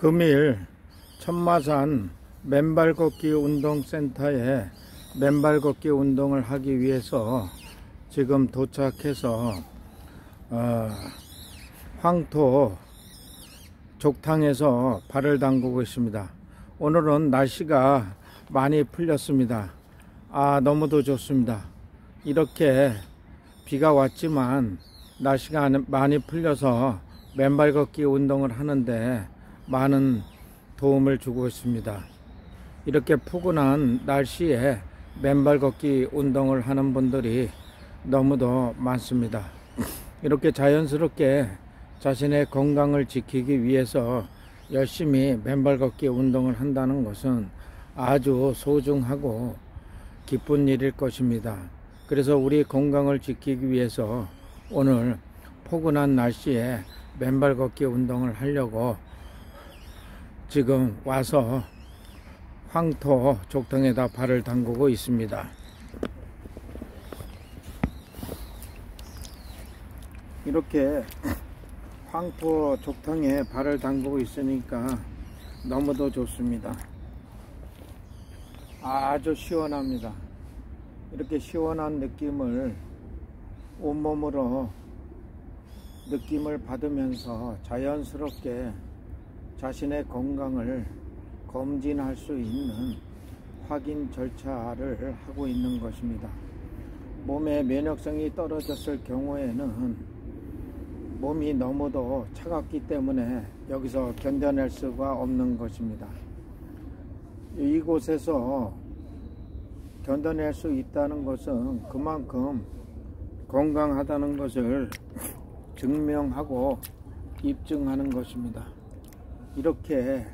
금일 천마산 맨발 걷기 운동센터에 맨발 걷기 운동을 하기 위해서 지금 도착해서 황토 족탕에서 발을 담그고 있습니다. 오늘은 날씨가 많이 풀렸습니다. 너무도 좋습니다. 이렇게 비가 왔지만 날씨가 많이 풀려서 맨발 걷기 운동을 하는데 많은 도움을 주고 있습니다. 이렇게 푸근한 날씨에 맨발 걷기 운동을 하는 분들이 너무도 많습니다. 이렇게 자연스럽게 자신의 건강을 지키기 위해서 열심히 맨발 걷기 운동을 한다는 것은 아주 소중하고 기쁜 일일 것입니다. 그래서 우리 건강을 지키기 위해서 오늘 포근한 날씨에 맨발 걷기 운동을 하려고 지금 와서 황토 족탕에다 발을 담그고 있습니다. 이렇게 황토 족탕에 발을 담그고 있으니까 너무도 좋습니다. 아주 시원합니다. 이렇게 시원한 느낌을 온몸으로 느낌을 받으면서 자연스럽게 자신의 건강을 검진할 수 있는 확인 절차를 하고 있는 것입니다. 몸의 면역성이 떨어졌을 경우에는 몸이 너무도 차갑기 때문에 여기서 견뎌낼 수가 없는 것입니다. 이곳에서 견뎌낼 수 있다는 것은 그만큼 건강하다는 것을 증명하고 입증하는 것입니다. 이렇게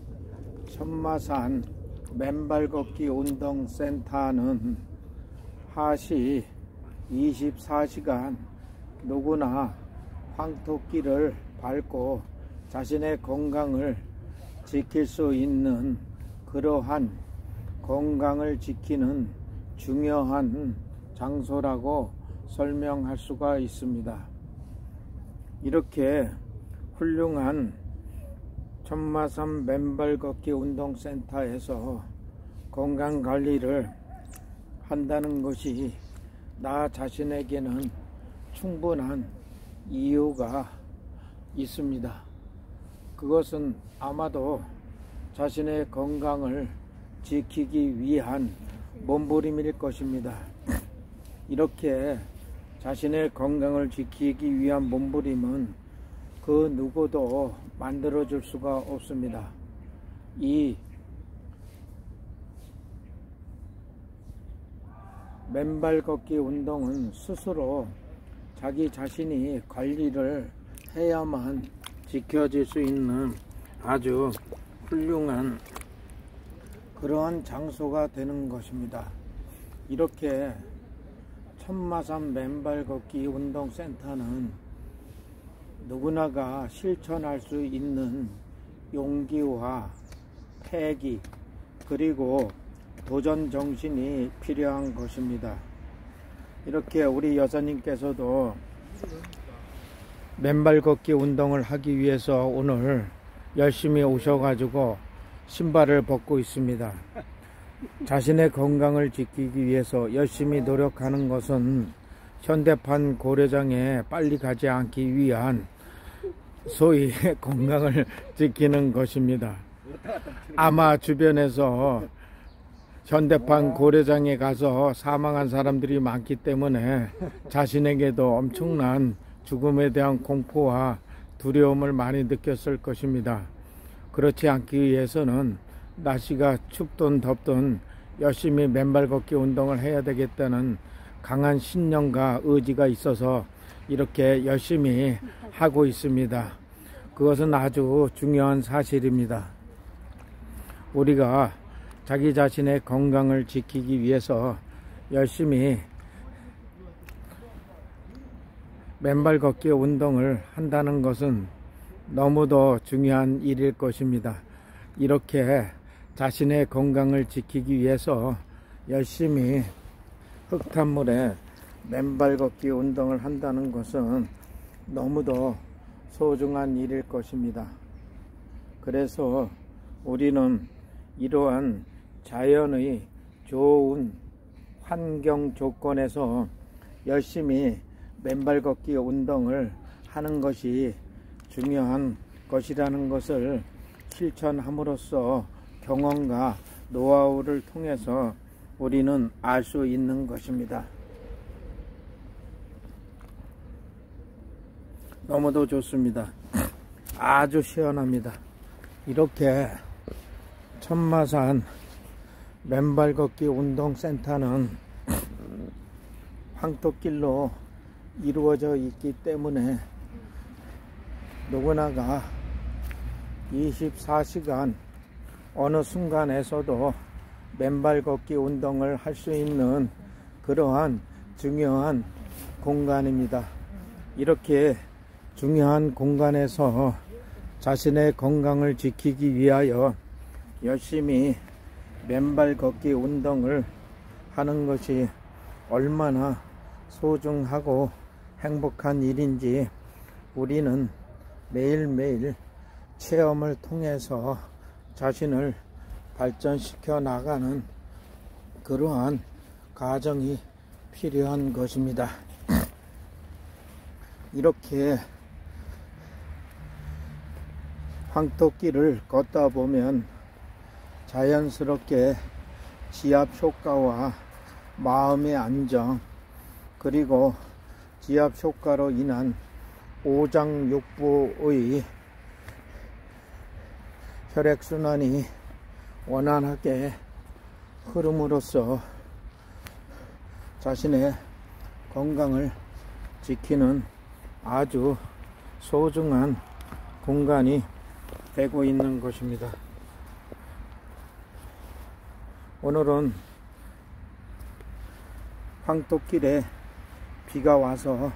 천마산 맨발 걷기 운동센터는 하시 24시간 누구나 황토길을 밟고 자신의 건강을 지킬 수 있는 그러한 건강을 지키는 중요한 장소라고 설명할 수가 있습니다. 이렇게 훌륭한 천마산 맨발 걷기 운동센터에서 건강관리를 한다는 것이 나 자신에게는 충분한 이유가 있습니다. 그것은 아마도 자신의 건강을 지키기 위한 몸부림일 것입니다. 이렇게 자신의 건강을 지키기 위한 몸부림은 그 누구도 만들어줄 수가 없습니다. 이 맨발 걷기 운동은 스스로 자기 자신이 관리를 해야만 지켜질 수 있는 아주 훌륭한 그러한 장소가 되는 것입니다. 이렇게 천마산 맨발 걷기 운동센터는 누구나가 실천할 수 있는 용기와 패기 그리고 도전 정신이 필요한 것입니다. 이렇게 우리 여사님께서도 맨발 걷기 운동을 하기 위해서 오늘 열심히 오셔가지고 신발을 벗고 있습니다. 자신의 건강을 지키기 위해서 열심히 노력하는 것은 현대판 고려장에 빨리 가지 않기 위한 소위 건강을 지키는 것입니다. 아마 주변에서 현대판 고려장에 가서 사망한 사람들이 많기 때문에 자신에게도 엄청난 죽음에 대한 공포와 두려움을 많이 느꼈을 것입니다. 그렇지 않기 위해서는 날씨가 춥든 덥든 열심히 맨발 걷기 운동을 해야 되겠다는 강한 신념과 의지가 있어서 이렇게 열심히 하고 있습니다. 그것은 아주 중요한 사실입니다. 우리가 자기 자신의 건강을 지키기 위해서 열심히 맨발 걷기 운동을 한다는 것은 너무도 중요한 일일 것입니다. 이렇게 자신의 건강을 지키기 위해서 열심히 흙탕물에 맨발 걷기 운동을 한다는 것은 너무도 소중한 일일 것입니다. 그래서 우리는 이러한 자연의 좋은 환경 조건에서 열심히 맨발 걷기 운동을 하는 것이 중요한 것이라는 것을 실천함으로써 경험과 노하우를 통해서 우리는 알 수 있는 것입니다. 너무도 좋습니다. 아주 시원합니다. 이렇게 천마산 맨발 걷기 운동센터는 황토길로 이루어져 있기 때문에 누구나가 24시간 어느 순간에서도 맨발 걷기 운동을 할 수 있는 그러한 중요한 공간입니다. 이렇게 중요한 공간에서 자신의 건강을 지키기 위하여 열심히 맨발 걷기 운동을 하는 것이 얼마나 소중하고 행복한 일인지 우리는 매일매일 체험을 통해서 자신을 발전시켜 나가는 그러한 과정이 필요한 것입니다. 이렇게 황토길을 걷다 보면 자연스럽게 지압 효과와 마음의 안정, 그리고 지압 효과로 인한 오장육부의 혈액순환이 원활하게 흐름으로써 자신의 건강을 지키는 아주 소중한 공간이 되고 있는 것입니다. 오늘은 황토길에 비가 와서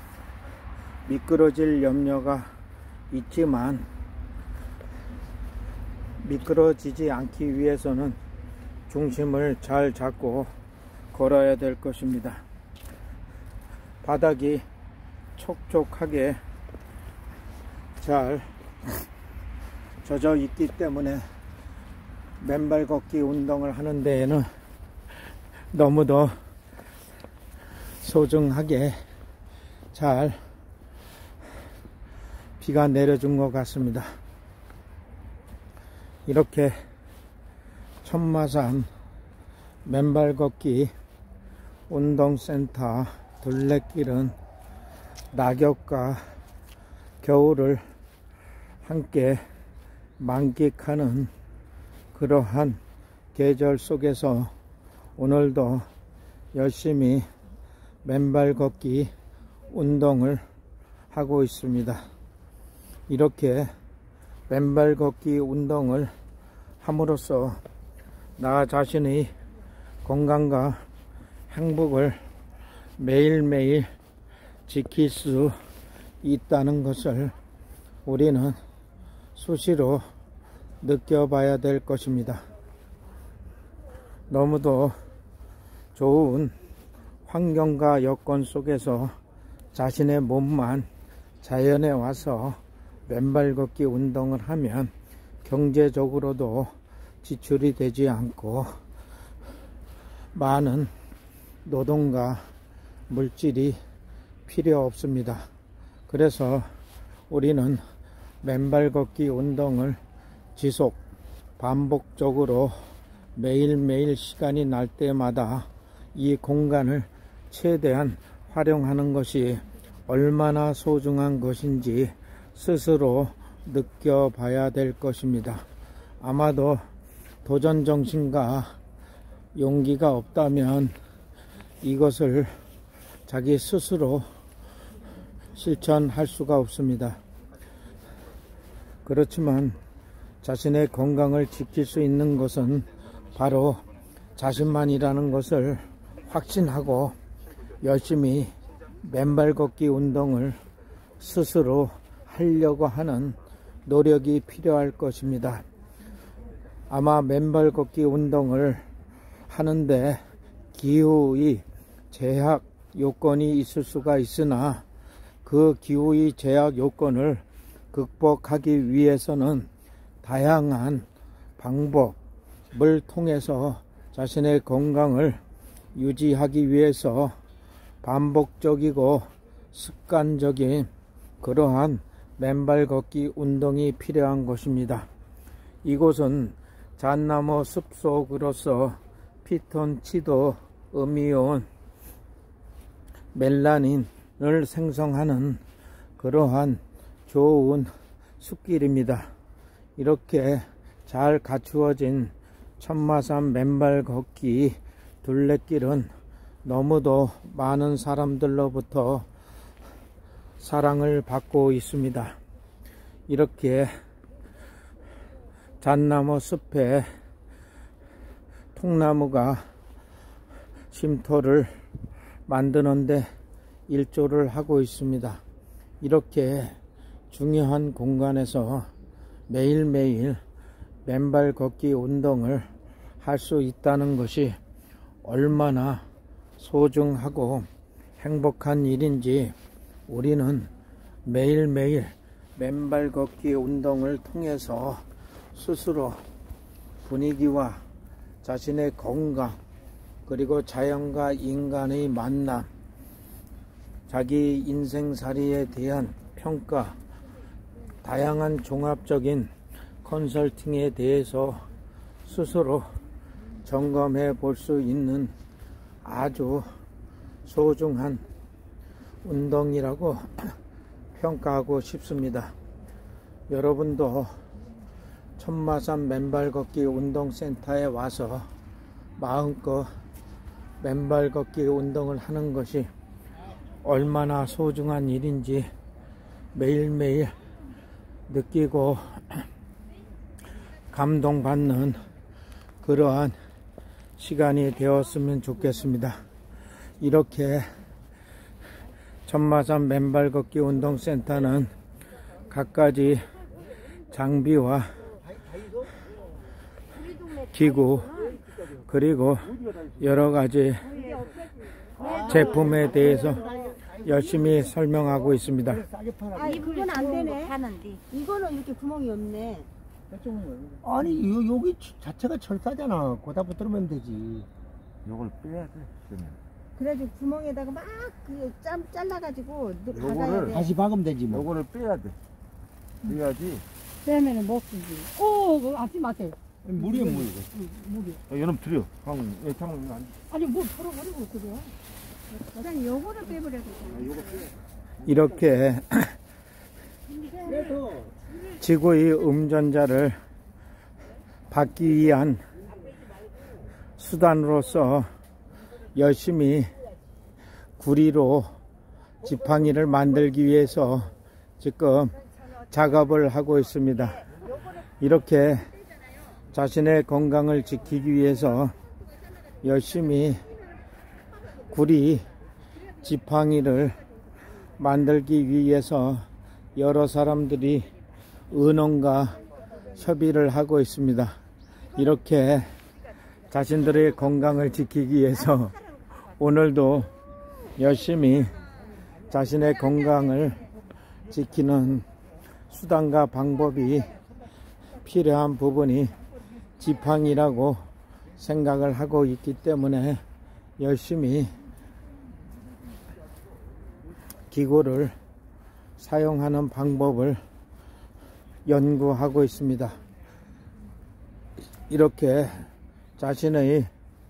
미끄러질 염려가 있지만 미끄러지지 않기 위해서는 중심을 잘 잡고 걸어야 될 것입니다. 바닥이 촉촉하게 잘 젖어 있기 때문에 맨발 걷기 운동을 하는 데에는 너무도 소중하게 잘 비가 내려준 것 같습니다. 이렇게 천마산 맨발 걷기 운동센터 둘레길은 낙엽과 겨울을 함께 만끽하는 그러한 계절 속에서 오늘도 열심히 맨발 걷기 운동을 하고 있습니다. 이렇게 맨발 걷기 운동을 함으로써 나 자신의 건강과 행복을 매일매일 지킬 수 있다는 것을 우리는 수시로 느껴봐야 될 것입니다. 너무도 좋은 환경과 여건 속에서 자신의 몸만 자연에 와서 맨발 걷기 운동을 하면 경제적으로도 지출이 되지 않고 많은 노동과 물질이 필요 없습니다. 그래서 우리는 맨발 걷기 운동을 지속 반복적으로 매일매일 시간이 날 때마다 이 공간을 최대한 활용하는 것이 얼마나 소중한 것인지 스스로 느껴봐야 될 것입니다. 아마도 도전정신과 용기가 없다면 이것을 자기 스스로 실천할 수가 없습니다. 그렇지만 자신의 건강을 지킬 수 있는 것은 바로 자신만이라는 것을 확신하고 열심히 맨발 걷기 운동을 스스로 하려고 하는 노력이 필요할 것입니다. 아마 맨발 걷기 운동을 하는데 기후의 제약 요건이 있을 수가 있으나 그 기후의 제약 요건을 극복하기 위해서는 다양한 방법을 통해서 자신의 건강을 유지하기 위해서 반복적이고 습관적인 그러한 맨발 걷기 운동이 필요한 곳입니다. 이곳은 잣나무 숲속으로서 피톤, 치도, 음이온, 멜라닌을 생성하는 그러한 좋은 숲길입니다. 이렇게 잘 갖추어진 천마산 맨발 걷기 둘레길은 너무도 많은 사람들로부터 사랑을 받고 있습니다. 이렇게 잣나무 숲에 통나무가 쉼터를 만드는데 일조를 하고 있습니다. 이렇게 중요한 공간에서 매일매일 맨발 걷기 운동을 할 수 있다는 것이 얼마나 소중하고 행복한 일인지 우리는 매일매일 맨발 걷기 운동을 통해서 스스로 분위기와 자신의 건강, 그리고 자연과 인간의 만남, 자기 인생살이에 대한 평가, 다양한 종합적인 컨설팅에 대해서 스스로 점검해 볼 수 있는 아주 소중한 운동이라고 평가하고 싶습니다. 여러분도 천마산 맨발 걷기 운동센터에 와서 마음껏 맨발 걷기 운동을 하는 것이 얼마나 소중한 일인지 매일매일 느끼고 감동받는 그러한 시간이 되었으면 좋겠습니다. 이렇게 천마산 맨발 걷기 운동센터는 갖가지 장비와 기구 그리고 여러가지 제품에 대해서 열심히 설명하고 있습니다. 그건 안 되네. 이거는 이렇게 구멍이 없네. 아니 여기 자체가 철사잖아. 거기다 붙들면 되지. 요걸 빼야 돼. 그래가지고 구멍에다가 막 잘라가지고 박아야 요거를 돼. 다시 박으면 되지 뭐. 요거를 빼야 돼. 빼야지. 빼면은 못 쓰지. 오, 앞지 마세요. 물이야 물. 물이. 여름 들여. 방 안. 아니 물 풀어버리고 그래. 일단 요거를 빼버려야 돼. 요거 빼. 이렇게 지구의 음전자를 받기 위한 수단으로서 열심히 구리로 지팡이를 만들기 위해서 지금 작업을 하고 있습니다. 이렇게 자신의 건강을 지키기 위해서 열심히 구리 지팡이를 만들기 위해서 여러 사람들이 의논과 협의를 하고 있습니다. 이렇게 자신들의 건강을 지키기 위해서 오늘도 열심히 자신의 건강을 지키는 수단과 방법이 필요한 부분이 지팡이라고 생각을 하고 있기 때문에 열심히 기구를 사용하는 방법을 연구하고 있습니다. 이렇게 자신의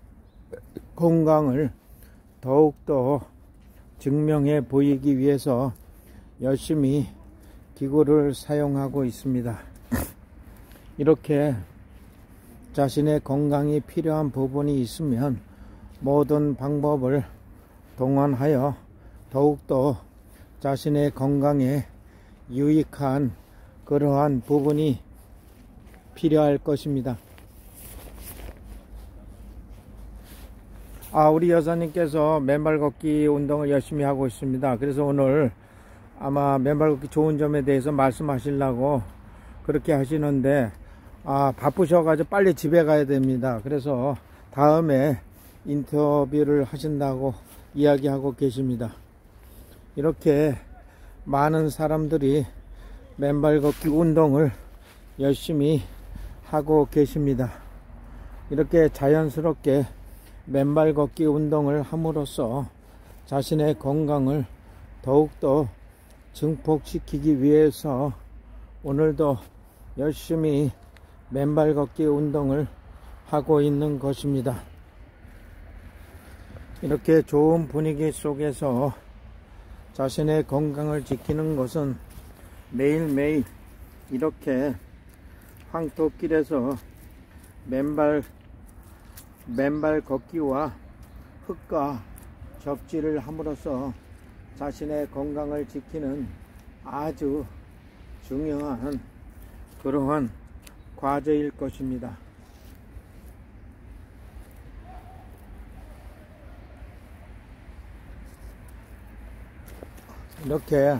건강을 더욱더 증명해 보이기 위해서 열심히 기구를 사용하고 있습니다. 이렇게 자신의 건강이 필요한 부분이 있으면 모든 방법을 동원하여 더욱더 자신의 건강에 유익한 그러한 부분이 필요할 것입니다. 우리 여사님께서 맨발 걷기 운동을 열심히 하고 있습니다. 그래서 오늘 아마 맨발 걷기 좋은 점에 대해서 말씀하시려고 그렇게 하시는데 바쁘셔가지고 빨리 집에 가야 됩니다. 그래서 다음에 인터뷰를 하신다고 이야기하고 계십니다. 이렇게 많은 사람들이 맨발 걷기 운동을 열심히 하고 계십니다. 이렇게 자연스럽게 맨발 걷기 운동을 함으로써 자신의 건강을 더욱더 증폭시키기 위해서 오늘도 열심히 맨발 걷기 운동을 하고 있는 것입니다. 이렇게 좋은 분위기 속에서 자신의 건강을 지키는 것은 매일매일 이렇게 황토길에서 맨발 걷기와 흙과 접지를 함으로써 자신의 건강을 지키는 아주 중요한 그러한 과제일 것입니다. 이렇게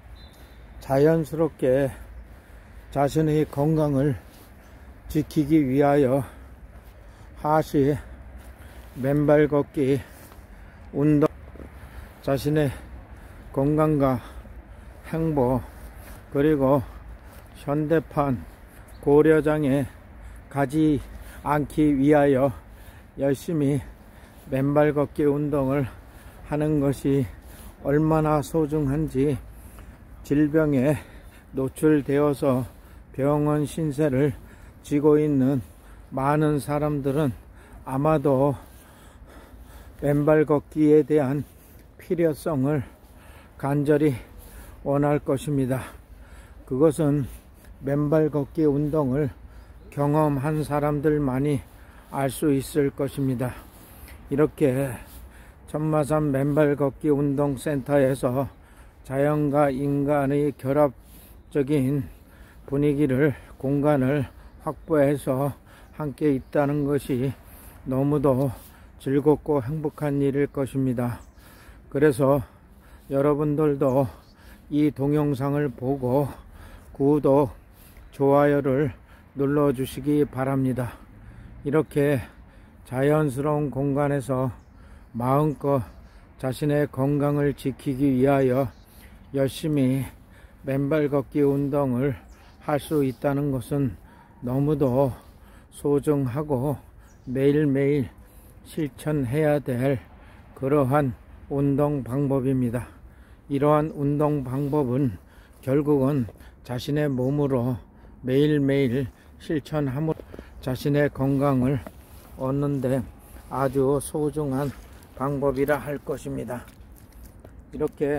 자연스럽게 자신의 건강을 지키기 위하여 하시 맨발 걷기 운동, 자신의 건강과 행복 그리고 현대판 고려장에 가지 않기 위하여 열심히 맨발 걷기 운동을 하는 것이 얼마나 소중한지 질병에 노출되어서 병원 신세를 지고 있는 많은 사람들은 아마도 맨발 걷기에 대한 필요성을 간절히 원할 것입니다. 그것은 맨발 걷기 운동을 경험한 사람들만이 알 수 있을 것입니다. 이렇게 천마산 맨발 걷기 운동센터에서 자연과 인간의 결합적인 분위기를 공간을 확보해서 함께 있다는 것이 너무도 즐겁고 행복한 일일 것입니다. 그래서 여러분들도 이 동영상을 보고 구독, 좋아요를 눌러주시기 바랍니다. 이렇게 자연스러운 공간에서 마음껏 자신의 건강을 지키기 위하여 열심히 맨발 걷기 운동을 할 수 있다는 것은 너무도 소중하고 매일매일 실천해야 될 그러한 운동 방법입니다. 이러한 운동 방법은 결국은 자신의 몸으로 매일매일 실천함으로 자신의 건강을 얻는데 아주 소중한 방법이라 할 것입니다. 이렇게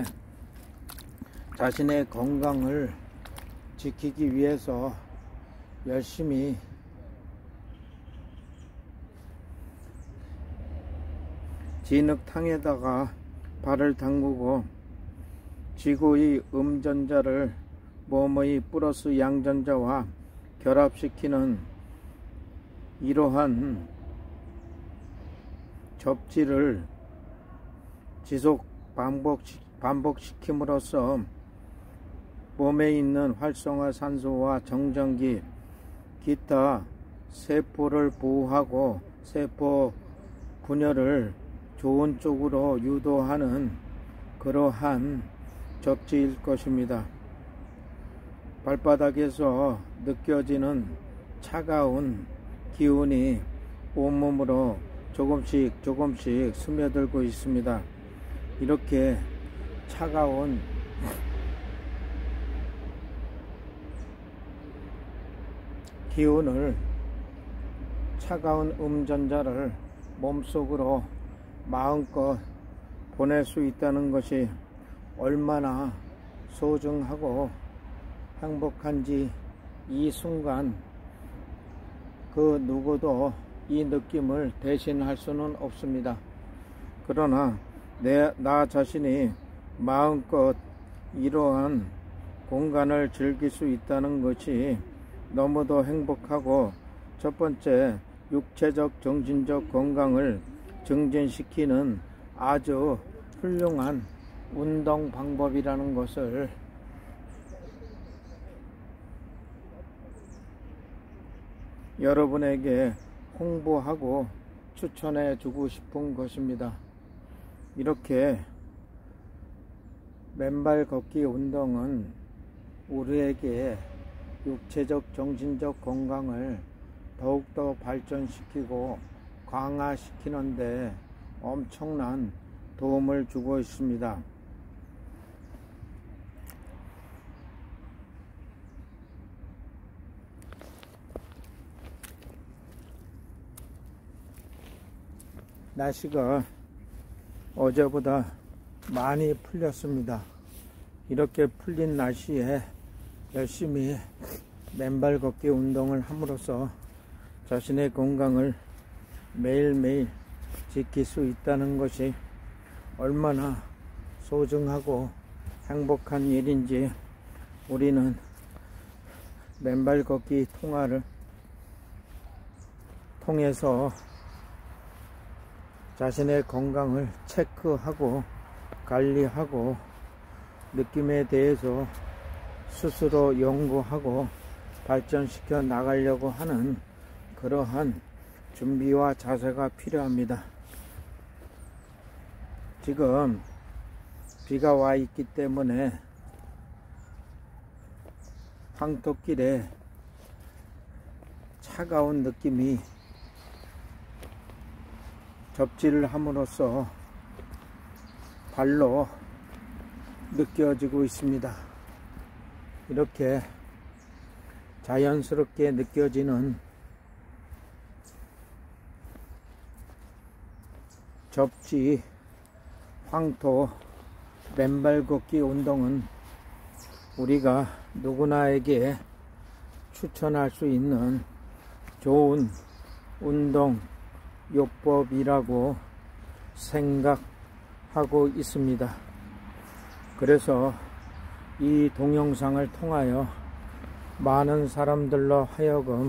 자신의 건강을 지키기 위해서 열심히 진흙탕에다가 발을 담그고 지구의 음전자를 몸의 플러스 양전자와 결합시키는 이러한 접지를 지속 반복시킴으로써 몸에 있는 활성화 산소와 정전기, 기타 세포를 보호하고 세포 분열을 좋은 쪽으로 유도하는 그러한 접지일 것입니다. 발바닥에서 느껴지는 차가운 기운이 온몸으로 조금씩 스며들고 있습니다. 이렇게 차가운 기운을, 차가운 음전자를 몸속으로 마음껏 보낼 수 있다는 것이 얼마나 소중하고 행복한지 이 순간 그 누구도 이 느낌을 대신할 수는 없습니다. 그러나 나 자신이 마음껏 이러한 공간을 즐길 수 있다는 것이 너무도 행복하고 첫 번째 육체적 정신적 건강을 증진시키는 아주 훌륭한 운동 방법이라는 것을 여러분에게 홍보하고 추천해 주고 싶은 것입니다. 이렇게 맨발 걷기 운동은 우리에게 육체적 정신적 건강을 더욱더 발전시키고 강화시키는데 엄청난 도움을 주고 있습니다. 날씨가 어제보다 많이 풀렸습니다. 이렇게 풀린 날씨에 열심히 맨발 걷기 운동을 함으로써 자신의 건강을 매일매일 지킬 수 있다는 것이 얼마나 소중하고 행복한 일인지 우리는 맨발 걷기 통화를 통해서 자신의 건강을 체크하고 관리하고 느낌에 대해서 스스로 연구하고 발전시켜 나가려고 하는 그러한 준비와 자세가 필요합니다. 지금 비가 와 있기 때문에 황토길에 차가운 느낌이 접지를 함으로써 발로 느껴지고 있습니다. 이렇게 자연스럽게 느껴지는 접지, 황토, 맨발 걷기 운동은 우리가 누구나에게 추천할 수 있는 좋은 운동 요법이라고 생각하고 있습니다. 그래서 이 동영상을 통하여 많은 사람들로 하여금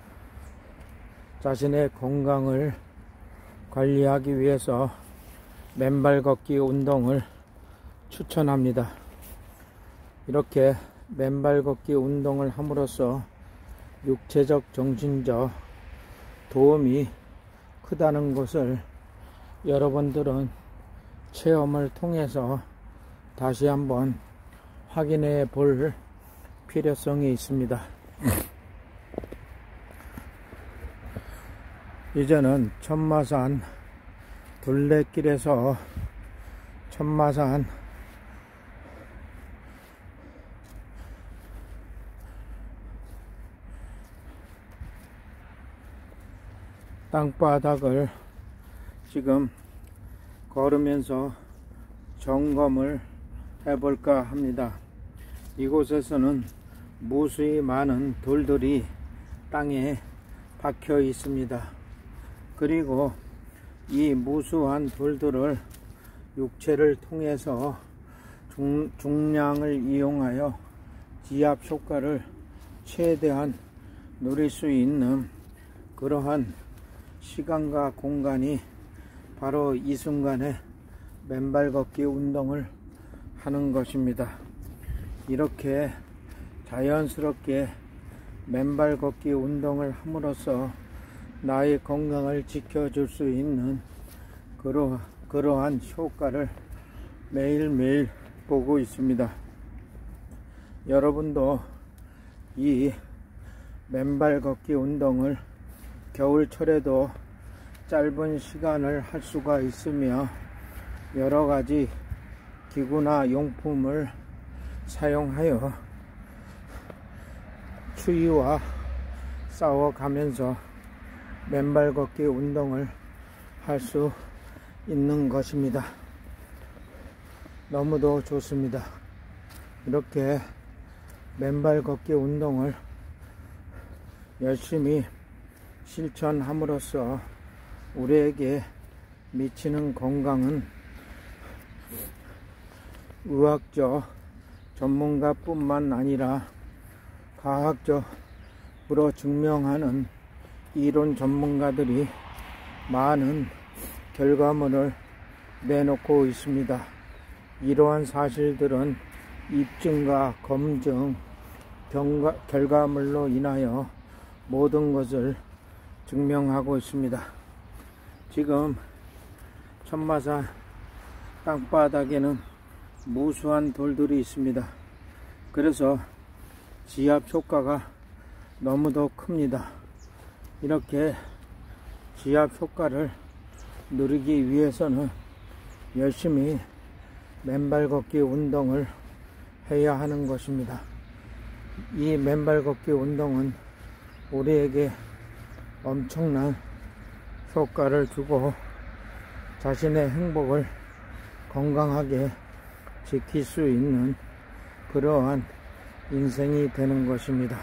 자신의 건강을 관리하기 위해서 맨발 걷기 운동을 추천합니다. 이렇게 맨발 걷기 운동을 함으로써 육체적 정신적 도움이 크다는 것을 여러분들은 체험을 통해서 다시 한번 확인해 볼 필요성이 있습니다. 이제는 천마산 둘레길에서 천마산 땅바닥을 지금 걸으면서 점검을 해볼까 합니다. 이곳에서는 무수히 많은 돌들이 땅에 박혀 있습니다. 그리고 이 무수한 돌들을 육체를 통해서 중량을 이용하여 지압 효과를 최대한 누릴 수 있는 그러한 시간과 공간이 바로 이 순간에 맨발 걷기 운동을 하는 것입니다. 이렇게 자연스럽게 맨발 걷기 운동을 함으로써 나의 건강을 지켜줄 수 있는 그러한 효과를 매일매일 보고 있습니다. 여러분도 이 맨발 걷기 운동을 겨울철에도 짧은 시간을 할 수가 있으며 여러가지 기구나 용품을 사용하여 추위와 싸워가면서 맨발 걷기 운동을 할 수 있는 것입니다. 너무도 좋습니다. 이렇게 맨발 걷기 운동을 열심히 실천함으로써 우리에게 미치는 건강은 의학적 전문가뿐만 아니라 과학적으로 증명하는 이론 전문가들이 많은 결과물을 내놓고 있습니다. 이러한 사실들은 입증과 검증, 결과물로 인하여 모든 것을 증명하고 있습니다. 지금 천마산 땅바닥에는 무수한 돌들이 있습니다. 그래서 지압 효과가 너무도 큽니다. 이렇게 지압 효과를 누리기 위해서는 열심히 맨발 걷기 운동을 해야 하는 것입니다. 이 맨발 걷기 운동은 우리에게 엄청난 효과를 주고 자신의 행복을 건강하게 지킬 수 있는 그러한 인생이 되는 것입니다.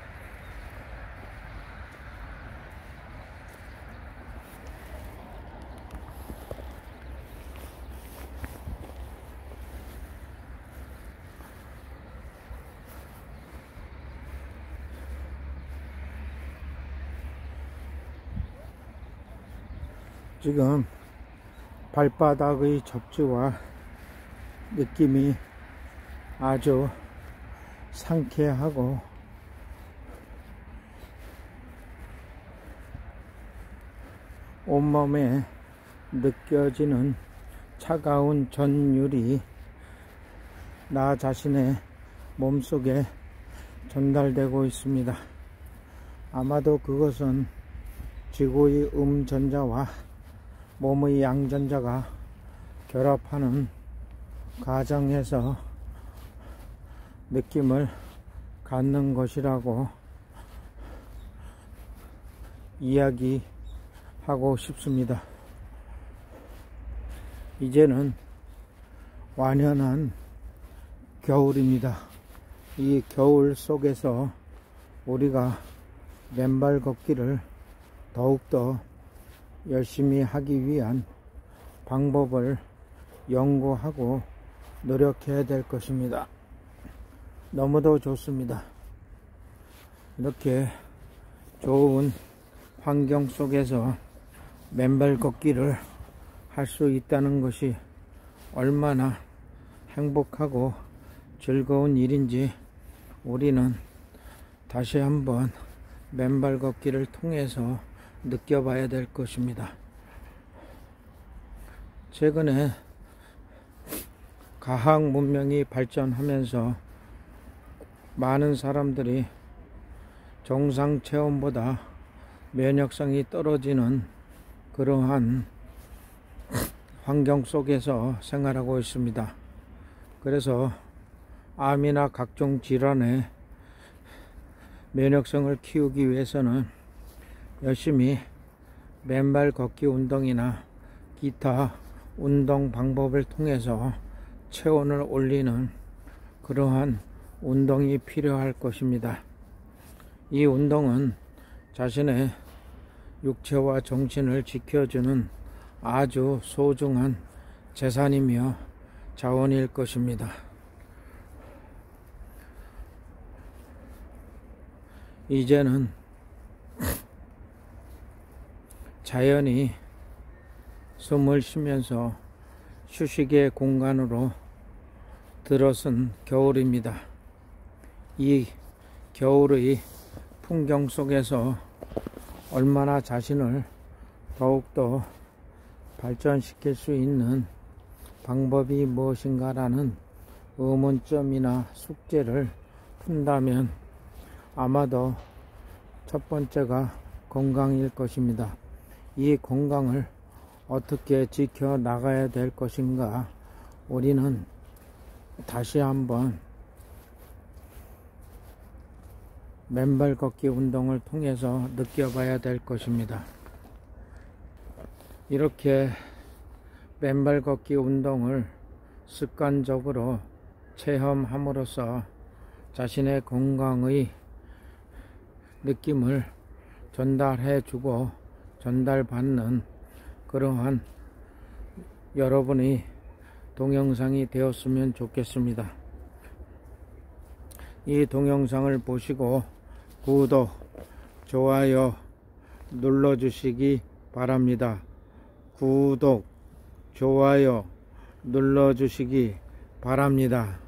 지금 발바닥의 접지와 느낌이 아주 상쾌하고 온몸에 느껴지는 차가운 전율이 나 자신의 몸속에 전달되고 있습니다. 아마도 그것은 지구의 음전자와 몸의 양전자가 결합하는 과정에서 느낌을 갖는 것이라고 이야기하고 싶습니다. 이제는 완연한 겨울입니다. 이 겨울 속에서 우리가 맨발 걷기를 더욱더 열심히 하기 위한 방법을 연구하고 노력해야 될 것입니다. 너무도 좋습니다. 이렇게 좋은 환경 속에서 맨발 걷기를 할 수 있다는 것이 얼마나 행복하고 즐거운 일인지 우리는 다시 한번 맨발 걷기를 통해서 느껴봐야 될 것입니다. 최근에 과학 문명이 발전하면서 많은 사람들이 정상 체온보다 면역성이 떨어지는 그러한 환경 속에서 생활하고 있습니다. 그래서 암이나 각종 질환의 면역성을 키우기 위해서는 열심히 맨발 걷기 운동이나 기타 운동 방법을 통해서 체온을 올리는 그러한 운동이 필요할 것입니다. 이 운동은 자신의 육체와 정신을 지켜주는 아주 소중한 재산이며 자원일 것입니다. 이제는 자연이 숨을 쉬면서 휴식의 공간으로 들어선 겨울입니다. 이 겨울의 풍경 속에서 얼마나 자신을 더욱더 발전시킬 수 있는 방법이 무엇인가라는 의문점이나 숙제를 푼다면 아마도 첫 번째가 건강일 것입니다. 이 건강을 어떻게 지켜나가야 될 것인가 우리는 다시 한번 맨발 걷기 운동을 통해서 느껴봐야 될 것입니다. 이렇게 맨발 걷기 운동을 습관적으로 체험함으로써 자신의 건강의 느낌을 전달해주고 전달받는 그러한 여러분의 동영상이 되었으면 좋겠습니다. 이 동영상을 보시고 구독, 좋아요 눌러주시기 바랍니다. 구독, 좋아요 눌러주시기 바랍니다.